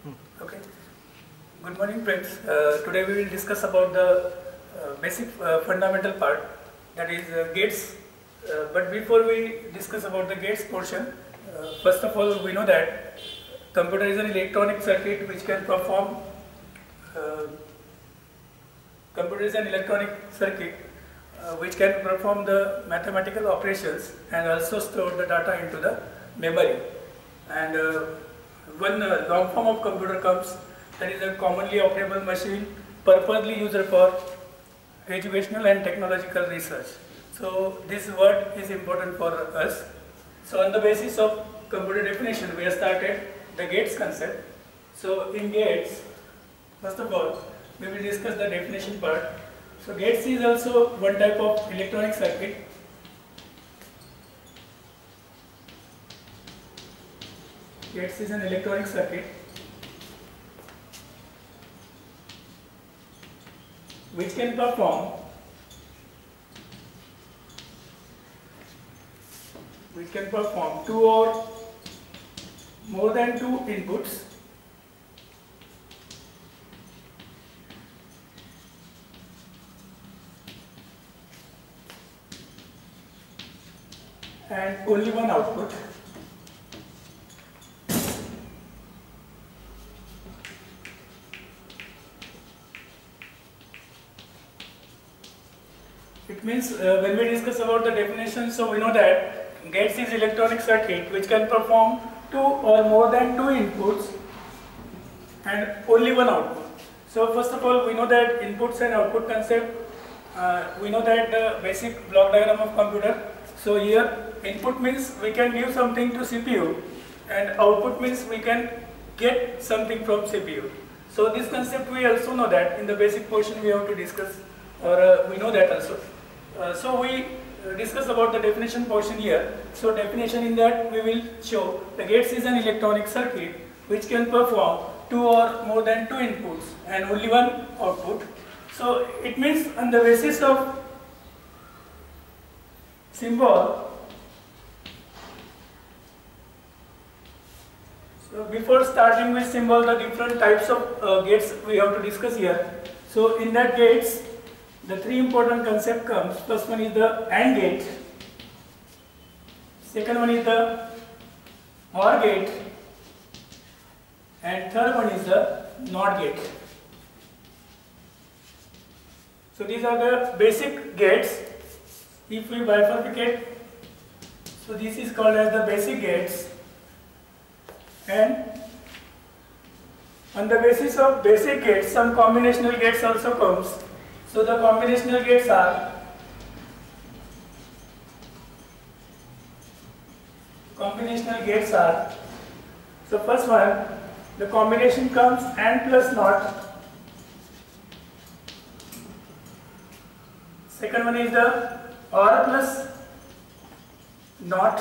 Okay. Good morning, friends. Today we will discuss about the basic fundamental part, that is gates. But before we discuss about the gates portion, first of all we know that computer is an electronic circuit which can perform. Computer is an electronic circuit which can perform the mathematical operations and also store the data into the memory. And one long form of computer comes, that is a commonly operable machine purposely used for educational and technological research. So this word is important for us. So on the basis of computer definition, we have started the gates concept. So in gates, first of all, we will discuss the definition part. So gates is also one type of electronic circuit. Gates is an electronic circuit which can perform two or more than two inputs and only one output. It means when we discuss about the definition, so we know that gates is electronic circuit which can perform two or more than two inputs and only one output. So first of all, we know that inputs and output concept. We know that the basic block diagram of computer. So here input means we can give something to CPU and output means we can get something from CPU. So this concept we also know that in the basic portion we have to discuss, or we know that also. So we discuss about the definition portion here. So definition, in that we will show the gates is an electronic circuit which can perform two or more than two inputs and only one output. So it means on the basis of symbol. So before starting with symbol, the different types of gates we have to discuss here. So in that gates, the three important concept comes. First one is the AND gate, second one is the OR gate, and third one is the NOT gate. So these are the basic gates. If we bifurcate, so this is called as the basic gates, and on the basis of basic gates, some combinational gates also comes. So the combinational gates are so first one, the combination comes AND plus NOT. Second one is the OR plus NOT.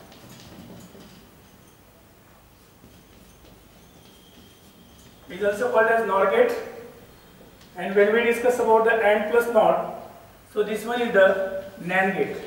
It is also called as NOR gate. And when we discuss about the AND plus NOT, so this one is the NAND gate.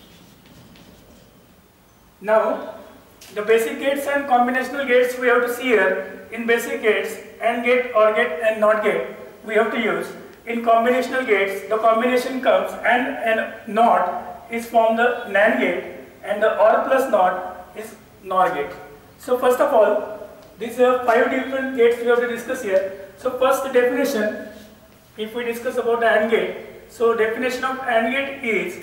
Now, the basic gates and combinational gates we have to see here. In basic gates, AND gate, OR gate and NOT gate we have to use. In combinational gates, the combination comes AND and NOT is from the NAND gate and the OR plus NOT is NOR gate. So first of all, these are 5 different gates we have to discuss here. So first definition, if we discuss about the AND gate, so definition of AND gate is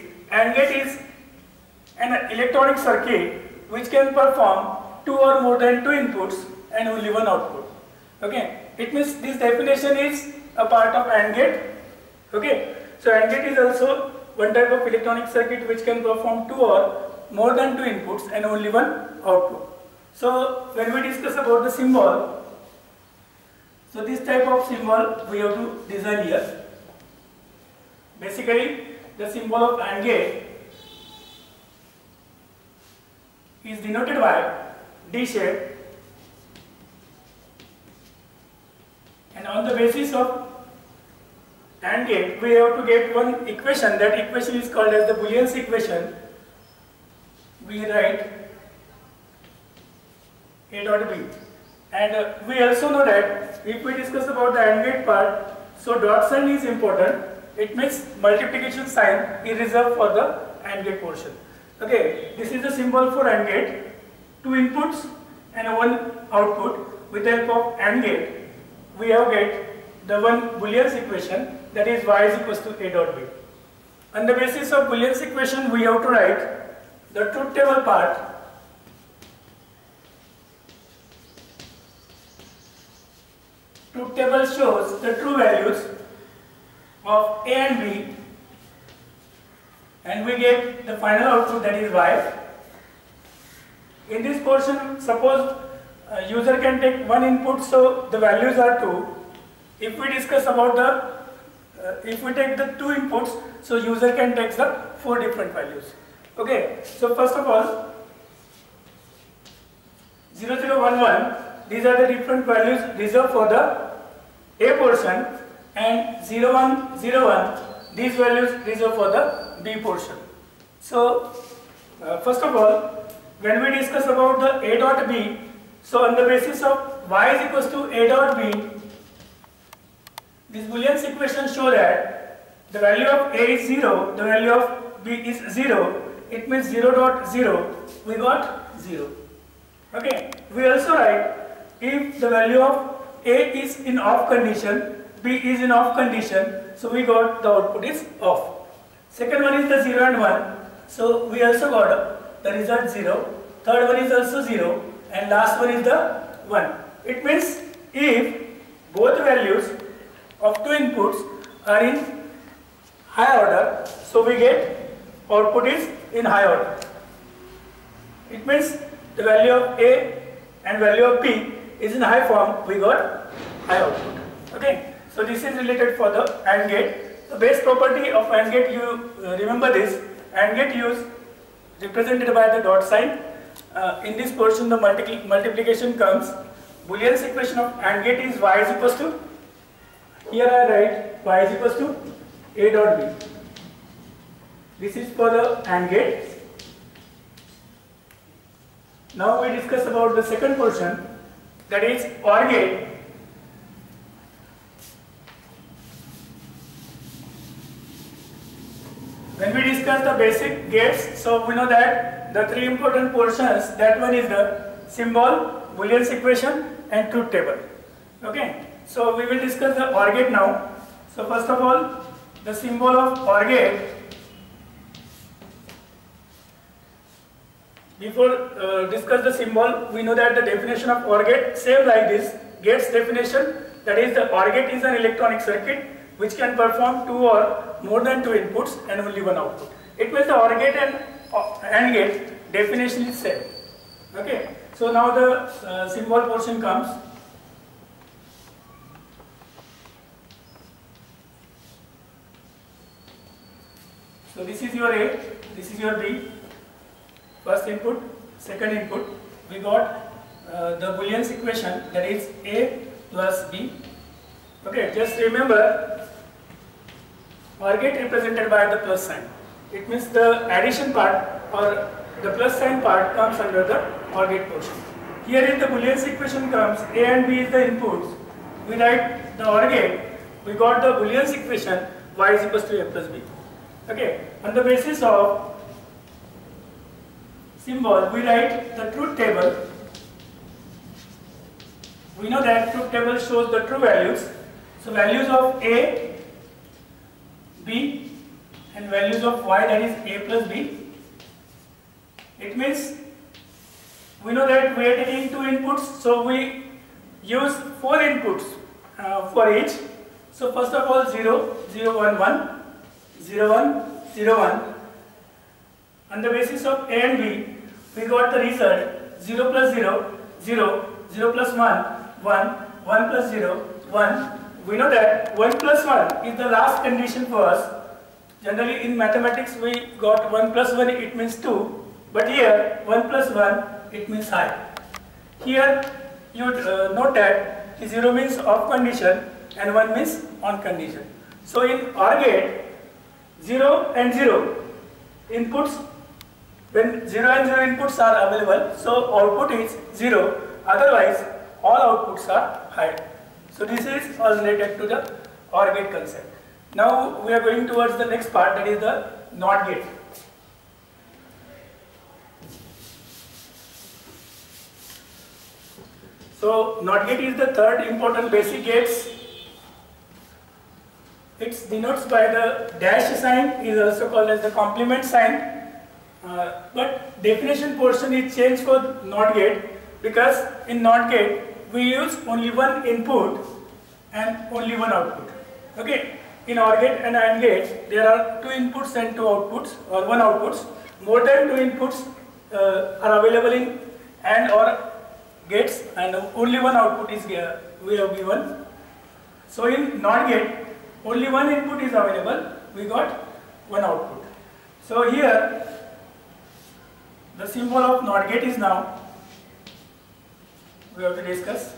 an electronic circuit which can perform two or more than two inputs and only one output. Okay, it means this definition is a part of AND gate. Okay, so AND gate is also one type of electronic circuit which can perform two or more than two inputs and only one output. So when we discuss about the symbol, so this type of symbol we have to design here. Basically, the symbol of AND gate is denoted by D shape, and on the basis of AND gate we have to get one equation. That equation is called as the Boolean's equation. We write A dot B. And we also know that if we discuss about the AND gate part, so dot sign is important. It means multiplication sign is reserved for the AND gate portion. Okay, this is the symbol for AND gate. Two inputs and one output. With the help of AND gate, we have get the one Boolean equation, that is y is equals to a dot b. On the basis of Boolean equation, we have to write the truth table part. Truth table shows the true values of a and b, and we get the final output, that is y. In this portion, suppose user can take one input, so the values are 2. If we discuss about if we take the 2 inputs, so user can take the 4 different values. Okay, so first of all, 0, 0, 1, 1, these are the different values reserved for the A portion, and 0, 1, 0, 1, these values reserved for the B portion. So, first of all, when we discuss about the A dot B, so on the basis of y is equals to A dot B, this Boolean equation show that the value of A is 0, the value of B is 0, it means 0 dot 0, we got 0. Okay, we also write if the value of A is in off condition, B is in off condition, so we got the output is off. Second one is the 0 and 1, so we also got the result 0. Third one is also 0, and last one is the 1. It means if both values of two inputs are in high order, so we get output is in high order. It means the value of A and value of B is in high form, we got high output. Okay, so this is related for the AND gate. The base property of AND gate, you remember this, AND gate use represented by the dot sign. In this portion, the multiplication comes. Boolean equation of AND gate is y is equals to, here I write y is equals to A dot B. This is for the AND gate. Now we discuss about the second portion, that is OR gate. When we discuss the basic gates, so we know that the three important portions, that one is the symbol, Boolean equation and truth table. Okay, so we will discuss the OR gate now. So first of all, the symbol of OR gate. Before discuss the symbol, we know that the definition of OR gate, same like this, gate's definition, that is the OR gate is an electronic circuit which can perform two or more than two inputs and only one output. It means the OR gate and AND gate definition is same. Okay, so now the symbol portion comes. So this is your A, this is your B. First input, second input, we got the Boolean equation, that is A plus B. Okay, just remember, OR gate represented by the plus sign. It means the addition part or the plus sign part comes under the OR gate portion. Here in the Boolean equation comes A and B is the inputs. We write the OR gate, we got the Boolean equation y is equals to A plus B. Okay, on the basis of symbol, we write the truth table. We know that truth table shows the true values. So values of A, B and values of y, that is A plus B. It means we know that we are taking two inputs, so we use 4 inputs for each. So first of all 0, 0, 1, 1, 0, 1, 0, 1. On the basis of A and B, we got the result 0 plus 0, 0, 0 plus 1, 1, 1 plus 0, 1. We know that 1 plus 1 is the last condition for us. Generally in mathematics we got 1 plus 1, it means 2. But here 1 plus 1, it means high. Here you note that 0 means off condition and 1 means on condition. So in OR gate, 0 and 0 inputs, when 0 and 0 inputs are available, so output is 0, otherwise all outputs are high. So this is all related to the OR gate concept. Now we are going towards the next part, that is the NOT gate. So NOT gate is the third important basic gates. It denotes by the dash sign, is also called as the complement sign. But definition portion is changed for NOT gate, because in NOT gate we use only one input and only one output. Okay. In OR gate and AND gate, there are two inputs and two outputs, or one outputs. More than two inputs are available in AND or gates, and only one output is we have given. So in NOT gate, only one input is available, we got one output. So here, the symbol of NOT gate is now, we have to discuss.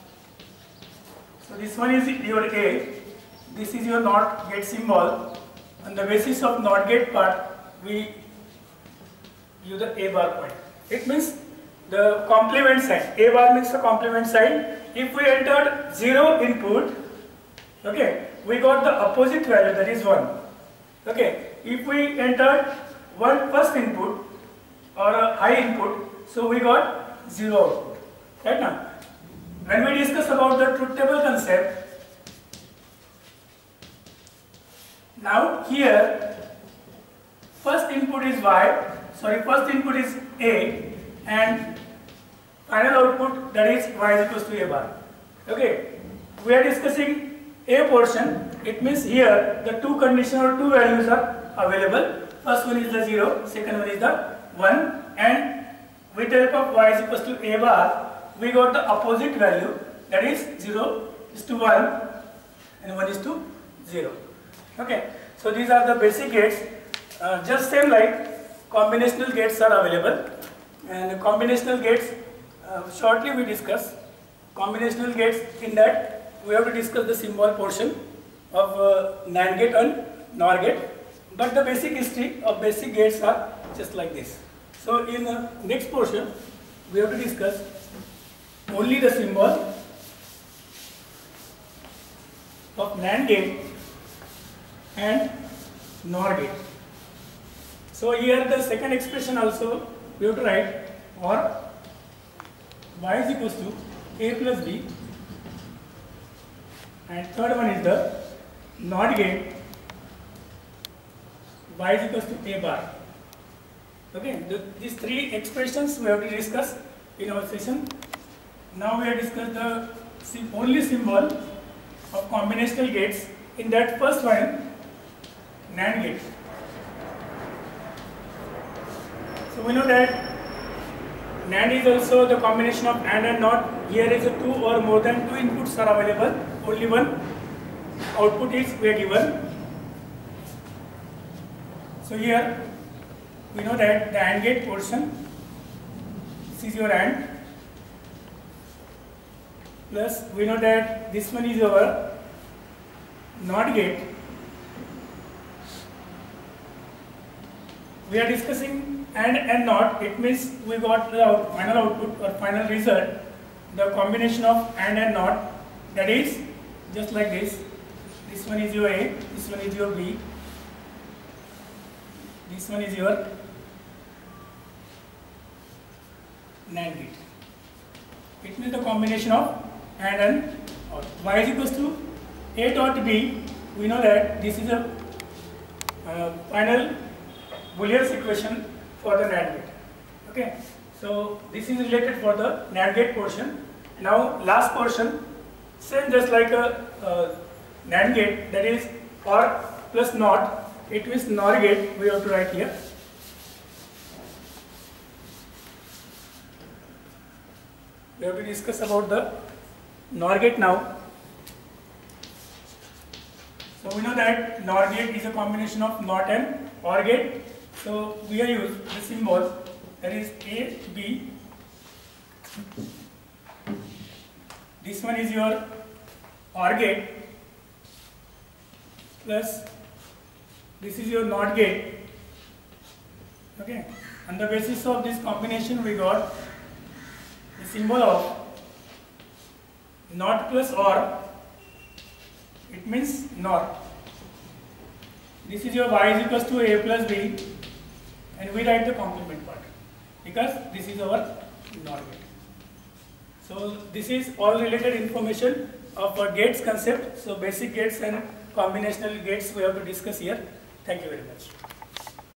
So this one is your A. This is your NOT gate symbol. On the basis of NOT gate part, we use the A bar point. It means the complement sign. A bar means the complement sign. If we entered 0 input, okay, we got the opposite value, that is 1. Okay, if we entered first input or a high input, so we got 0 output. Right now, when we discuss about the truth table concept, now here first input is first input is A, and final output, that is Y is equals to A bar. Okay, we are discussing A portion. It means here the two conditions or two values are available. First one is the 0, second one is the 1, and with the help of Y is equals to A bar, we got the opposite value, that is 0 is to 1 and 1 is to 0. Okay, so these are the basic gates. Just same like combinational gates are available, and combinational gates shortly we discuss. Combinational gates, in that we have to discuss the symbol portion of NAND gate and NOR gate, but the basic history of basic gates are just like this. So in the next portion we have to discuss only the symbol of NAND gate and NOR gate. So here the second expression also we have to write, or Y is equals to A plus B, and third one is the NOT gate, Y is equals to A bar. Okay, these three expressions we have to discuss in our session. Now we have discussed the only symbol of combinational gates. In that first one, NAND gate. So we know that NAND is also the combination of AND and NOT. Here is a 2 or more than 2 inputs are available. Only one output is we are given. So here we know that the AND gate portion, this is your AND, plus we know that this one is our NOT gate. We are discussing AND and NOT. It means we got the final output or final result, the combination of AND and NOT, that is just like this. This one is your A, this one is your B, this one is your NAND gate. It means the combination of AND and NOT. Y is equals to A dot B. We know that this is a final Boolean equation for the NAND gate. Okay, so this is related for the NAND gate portion. Now last portion, same just like a NAND gate, that is OR plus NOT. It means NOR gate we have to write here. We have to discuss about the NOR gate now. So we know that NOR gate is a combination of NOT and OR gate. So we have used the symbol, that is A, B. This one is your OR gate, plus this is your NOT gate. Okay. On the basis of this combination, we got the symbol of not plus or, it means NOR. This is your y is equals to a plus b, and we write the complement part because this is our NOR gate. So this is all related information of a gates concept. So basic gates and combinational gates we have to discuss here. Thank you very much.